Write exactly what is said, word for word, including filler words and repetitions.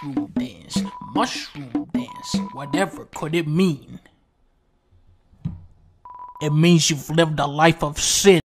mushroom dance, mushroom dance, whatever could it mean? It means you've lived a life of sin.